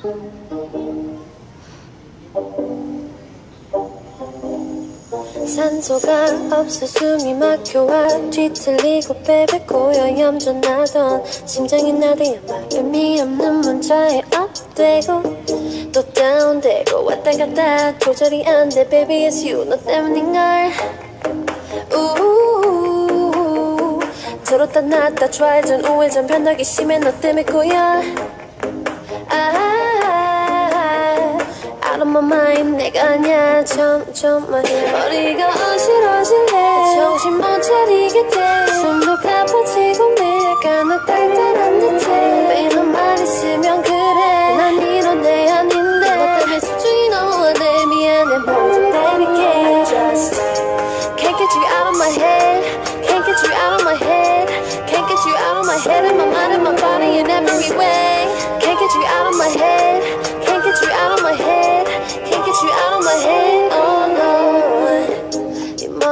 산소가 없어 숨이 막혀와 뒤틀리고 베베 꼬여 염전하던 심장이 나대야 막 의미 없는 문자에 업되고 또 다운되고 왔다 갔다 조절이 안 돼 baby it's you 너 때문인걸 우우우우 들었다 놨다 좌회전 우회전 변하기 심해 너 때문에 꼬여 Out of my mind 내가 아냐 점점 말이야 머리가 어지러질래 정신 못 차리게 돼 숨도 가빠지고 밀려가 너 달달한 듯해